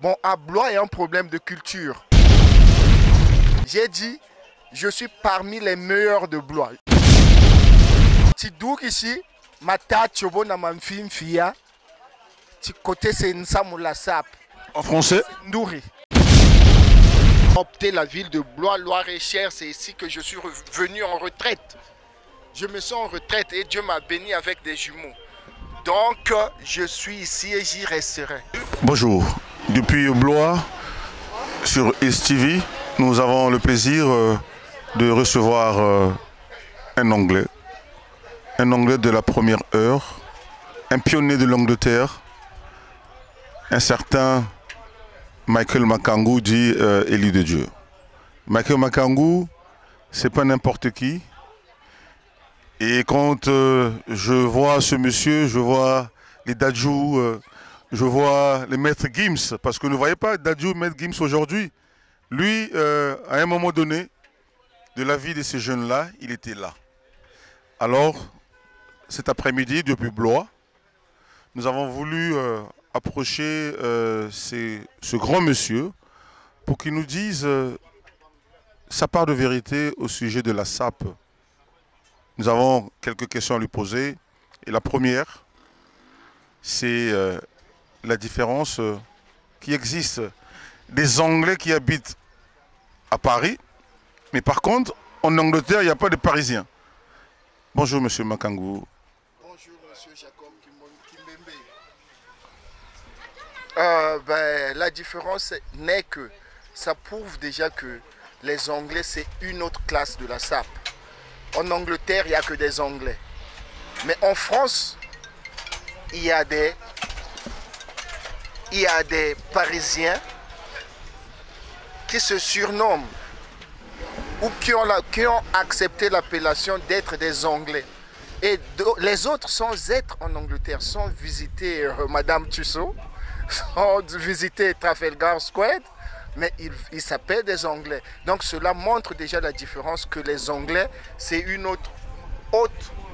Bon, à Blois, il y a un problème de culture. J'ai dit, je suis parmi les meilleurs de Blois. Tidouk ici, Mata Chobo na Mamfim Fia, côté c'est Nsamula Sap. En français? Ndouri. Opter la ville de Blois, Loire-et-Cher, c'est ici que je suis venu en retraite. Je me sens en retraite et Dieu m'a béni avec des jumeaux. Donc, je suis ici et j'y resterai. Bonjour. Depuis Blois, sur STV, nous avons le plaisir de recevoir un Anglais. Un Anglais de la première heure, un pionnier de l'Angleterre, un certain Michael Makangu, dit élu de Dieu. Michael Makangu, c'est pas n'importe qui. Et quand je vois ce monsieur, je vois les Dadju, je vois les maîtres Gims, parce que ne voyez pas Dadju, maître Gims aujourd'hui. Lui, à un moment donné de la vie de ces jeunes-là, il était là. Alors, cet après-midi, depuis Blois, nous avons voulu approcher ce grand monsieur pour qu'il nous dise sa part de vérité au sujet de la SAP. Nous avons quelques questions à lui poser. Et la première, c'est la différence qui existe des Anglais qui habitent à Paris, mais par contre, en Angleterre, il n'y a pas de Parisiens. Bonjour, monsieur Makangu. Bonjour, monsieur Jacob Kimbembe. La différence n'est que ça prouve déjà que les Anglais, c'est une autre classe de la SAP. En Angleterre, il n'y a que des Anglais. Mais en France, il y a des Parisiens qui se surnomment ou qui ont accepté l'appellation d'être des Anglais. Et les autres, sans être en Angleterre, sans visiter Madame Tussauds, sans visiter Trafalgar Square, mais ils s'appellent des Anglais. Donc cela montre déjà la différence que les Anglais, c'est une autre haute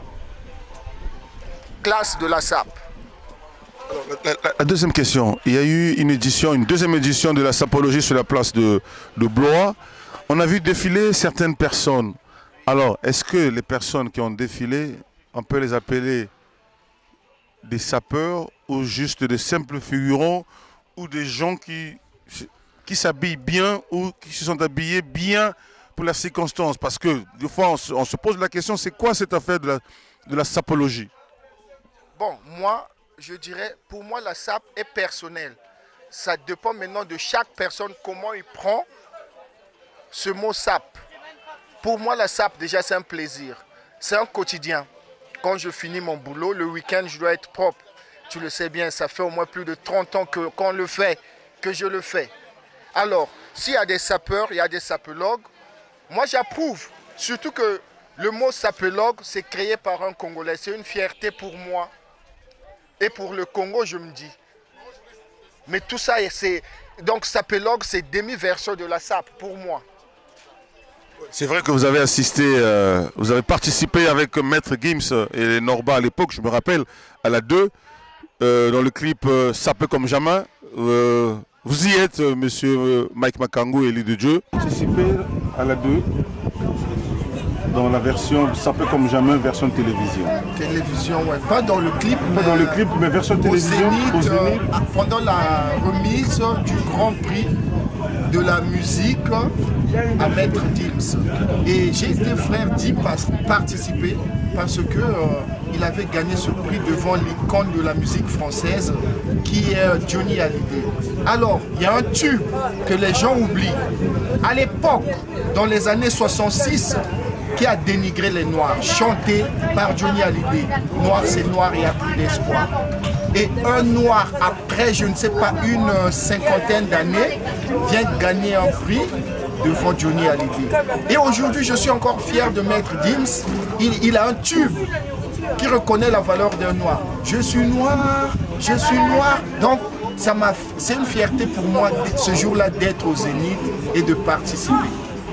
classe de la SAP. Alors, la deuxième question, il y a eu une deuxième édition de la sapologie sur la place de Blois. On a vu défiler certaines personnes. Alors, est-ce que les personnes qui ont défilé, on peut les appeler des sapeurs ou juste des simples figurants ou des gens qui s'habillent bien ou qui se sont habillés bien pour la circonstance? Parce que des fois, on se pose la question, c'est quoi cette affaire de la sapologie? Bon, moi, je dirais, pour moi, la SAP est personnelle. Ça dépend maintenant de chaque personne, comment il prend ce mot SAP. Pour moi, la SAP, déjà, c'est un plaisir. C'est un quotidien. Quand je finis mon boulot, le week-end, je dois être propre. Tu le sais bien, ça fait au moins plus de 30 ans qu'on le fait, que je le fais. Alors, s'il y a des sapeurs, il y a des sapologues, moi j'approuve. Surtout que le mot sapologue, c'est créé par un Congolais. C'est une fierté pour moi. Et pour le Congo, je me dis. Mais tout ça, c'est... Donc sapologue, c'est demi-version de la SAP pour moi. C'est vrai que vous avez assisté, vous avez participé avec Maître Gims et Norba à l'époque, je me rappelle, à la 2, dans le clip Sapé comme jamais. Vous y êtes, monsieur Mike Makangu, élu de Dieu. Participé à la 2, dans la version Sapé comme jamais, version télévision. Télévision, ouais. Pas dans le clip. Pas dans le clip, mais version télévision. Au Zénith, pendant la remise du Grand Prix de la musique à Maître Gims. Et j'ai été frère Dim participer parce que il avait gagné ce prix devant l'icône de la musique française qui est Johnny Hallyday. Alors, il y a un tube que les gens oublient. À l'époque, dans les années 66, qui a dénigré les Noirs, chanté par Johnny Hallyday. Noir c'est noir, il n'y a plus d'espoir. Et un Noir, après, je ne sais pas, une cinquantaine d'années, vient gagner un prix devant Johnny Hallyday. Et aujourd'hui, je suis encore fier de Maître Gims. Il a un tube qui reconnaît la valeur d'un Noir. Je suis noir, je suis noir. Donc, c'est une fierté pour moi, ce jour-là, d'être au Zénith et de participer.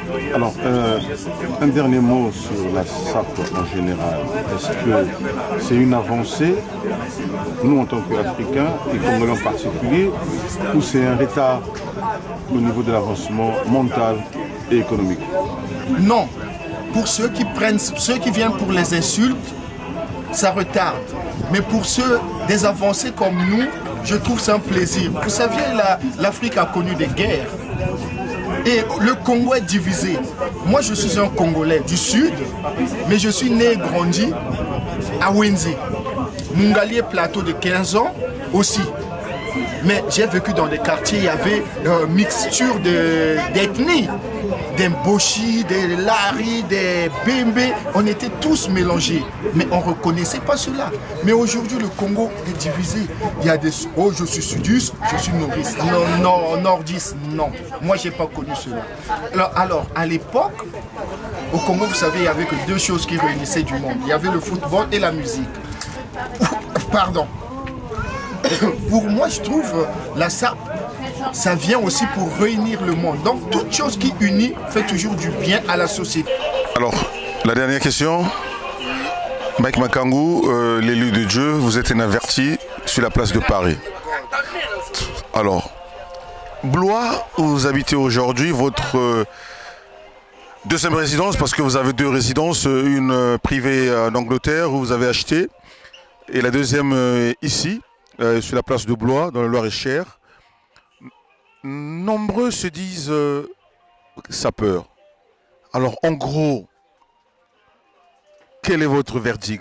Alors, un dernier mot sur la SAP en général. Est-ce que c'est une avancée, nous en tant qu'Africains et Congolais en particulier, ou c'est un retard au niveau de l'avancement mental et économique? Non. Pour ceux qui viennent pour les insultes, ça retarde. Mais pour ceux des avancées comme nous, je trouve ça un plaisir. Vous savez, l'Afrique a connu des guerres. Et le Congo est divisé. Moi, je suis un Congolais du Sud, mais je suis né et grandi à Wenzi. Mungalier plateau de 15 ans aussi. Mais j'ai vécu dans des quartiers, il y avait mixture d'ethnies. Des Mboshi, des Lari, des Bembe, on était tous mélangés. Mais on ne reconnaissait pas cela. Mais aujourd'hui, le Congo est divisé. Il y a des... Oh, je suis sudiste, je suis nordiste. Non, nordiste, non. Moi, je n'ai pas connu cela. Alors, à l'époque, au Congo, vous savez, il n'y avait que deux choses qui réunissaient du monde. Il y avait le football et la musique. Pardon. Pour moi, je trouve la SAP, ça vient aussi pour réunir le monde. Donc, toute chose qui unit fait toujours du bien à la société. Alors, la dernière question. Mike Makangu, l'élu de Dieu, vous êtes un averti sur la place de Paris. Alors, Blois, où vous habitez aujourd'hui, votre deuxième résidence, parce que vous avez deux résidences, une privée en Angleterre où vous avez acheté, et la deuxième ici, sur la place de Blois, dans le Loir-et-Cher. Nombreux se disent sapeurs. Alors, en gros, quel est votre verdict?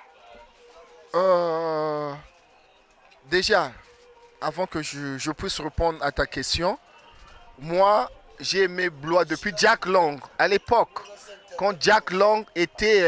Déjà, avant que je puisse répondre à ta question, moi, j'ai aimé Blois depuis Jack Lang. À l'époque, quand Jack Lang était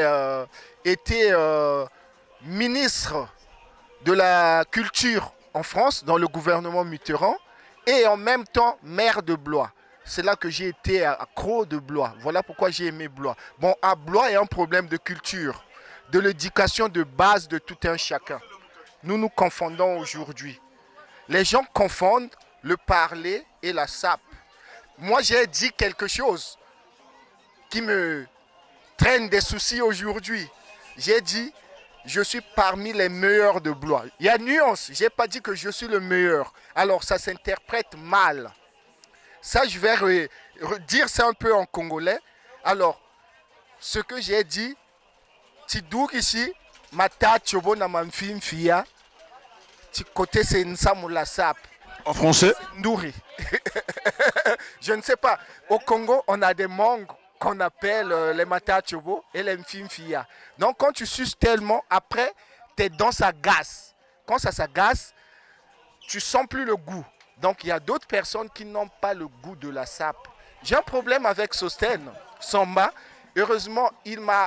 ministre de la culture en France, dans le gouvernement Mitterrand, et en même temps maire de Blois. C'est là que j'ai été accro de Blois. Voilà pourquoi j'ai aimé Blois. Bon, à Blois, il y a un problème de culture, de l'éducation de base de tout un chacun. Nous confondons aujourd'hui. Les gens confondent le parler et la SAP. Moi, j'ai dit quelque chose qui me traîne des soucis aujourd'hui. J'ai dit, je suis parmi les meilleurs de Blois. Il y a nuance, je n'ai pas dit que je suis le meilleur. Alors, ça s'interprète mal. Ça, je vais dire ça un peu en congolais. Alors, ce que j'ai dit, Tidouk ici, Mata Tchobo na Mamfim Fia, côté c'est Nsamula Sap. En français? Ndouri. Je ne sais pas. Au Congo, on a des mangues qu'on appelle les Mata Tchobo et les Mfim Fia. Donc, quand tu suces tellement, après, tes dents s'agacent. Quand ça s'agace, tu sens plus le goût. Donc, il y a d'autres personnes qui n'ont pas le goût de la SAP. J'ai un problème avec Sosten Samba. Heureusement, il m'a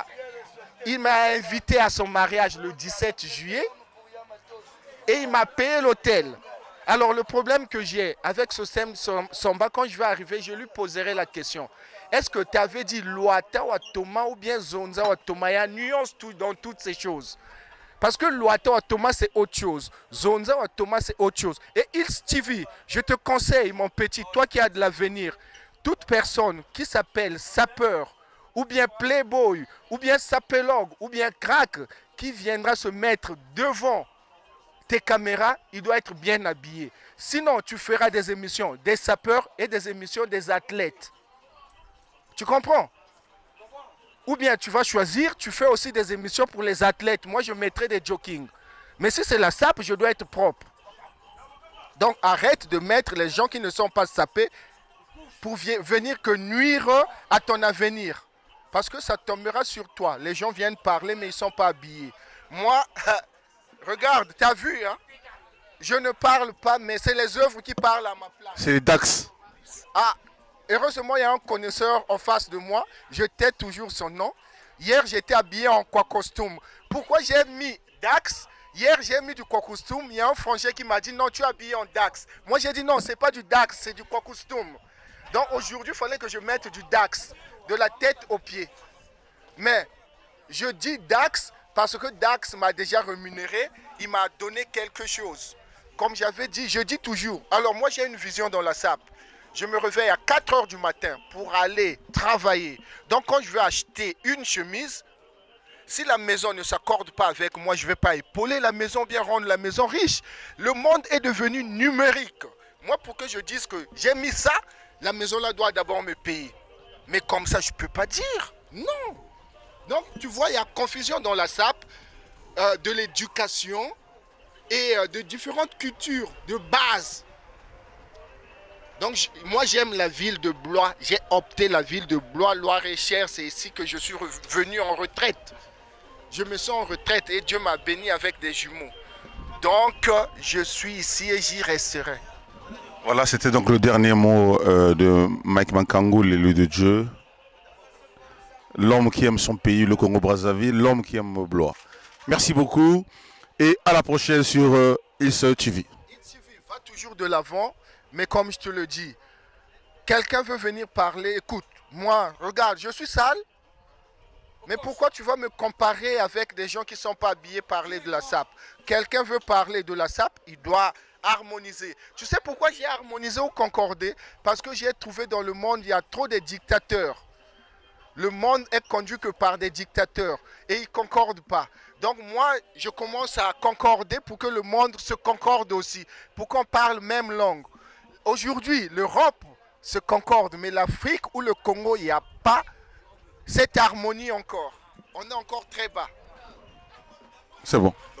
invité à son mariage le 17 juillet et il m'a payé l'hôtel. Alors, le problème que j'ai avec Sosten Samba, quand je vais arriver, je lui poserai la question. Est-ce que tu avais dit Loata ou Atoma ou bien Zonza ou Atoma? Il y a nuance dans toutes ces choses. Parce que Loata ou Atoma, c'est autre chose. Zonza ou Atoma, c'est autre chose. Et il Stevie, je te conseille, mon petit, toi qui as de l'avenir, toute personne qui s'appelle sapeur, ou bien playboy, ou bien sapélogue, ou bien crack, qui viendra se mettre devant tes caméras, il doit être bien habillé. Sinon, tu feras des émissions des sapeurs et des émissions des athlètes. Tu comprends? Ou bien tu vas choisir, tu fais aussi des émissions pour les athlètes. Moi, je mettrai des jogging. Mais si c'est la SAP, je dois être propre. Donc, arrête de mettre les gens qui ne sont pas sapés pour venir que nuire à ton avenir. Parce que ça tombera sur toi. Les gens viennent parler, mais ils ne sont pas habillés. Moi, regarde, tu as vu, hein? Je ne parle pas, mais c'est les œuvres qui parlent à ma place. C'est les Dax. Ah! Heureusement, il y a un connaisseur en face de moi. Je tais toujours son nom. Hier, j'étais habillé en quoi costume. Pourquoi j'ai mis Dax? Hier, j'ai mis du quoi costume. Il y a un frangin qui m'a dit non, tu es habillé en Dax. Moi, j'ai dit non, ce n'est pas du Dax, c'est du quoi costume. Donc aujourd'hui, il fallait que je mette du Dax, de la tête aux pieds. Mais je dis Dax parce que Dax m'a déjà rémunéré. Il m'a donné quelque chose. Comme j'avais dit, je dis toujours. Alors moi, j'ai une vision dans la SAP. Je me réveille à 4 heures du matin pour aller travailler. Donc quand je vais acheter une chemise, si la maison ne s'accorde pas avec moi, je ne vais pas épauler la maison, bien rendre la maison riche. Le monde est devenu numérique. Moi, pour que je dise que j'ai mis ça, la maison là doit d'abord me payer. Mais comme ça, je ne peux pas dire. Non. Donc, tu vois, il y a confusion dans la SAP de l'éducation et de différentes cultures de base. Donc, moi, j'aime la ville de Blois. J'ai opté la ville de Blois, Loir-et-Cher. C'est ici que je suis venu en retraite. Je me sens en retraite et Dieu m'a béni avec des jumeaux. Donc, je suis ici et j'y resterai. Voilà, c'était donc le dernier mot de Mike Makango, l'élu de Dieu. L'homme qui aime son pays, le Congo-Brazzaville, l'homme qui aime Blois. Merci beaucoup et à la prochaine sur It's TV. It's TV va toujours de l'avant, mais comme je te le dis, quelqu'un veut venir parler, écoute, moi, regarde, je suis sale, mais pourquoi tu vas me comparer avec des gens qui ne sont pas habillés parler de la SAP? Quelqu'un veut parler de la SAP, il doit harmoniser. Tu sais pourquoi j'ai harmonisé ou concordé? Parce que j'ai trouvé dans le monde, il y a trop de dictateurs. Le monde est conduit que par des dictateurs et ils ne concordent pas. Donc moi, je commence à concorder pour que le monde se concorde aussi, pour qu'on parle même langue. Aujourd'hui, l'Europe se concorde, mais l'Afrique ou le Congo, il n'y a pas cette harmonie encore. On est encore très bas. C'est bon.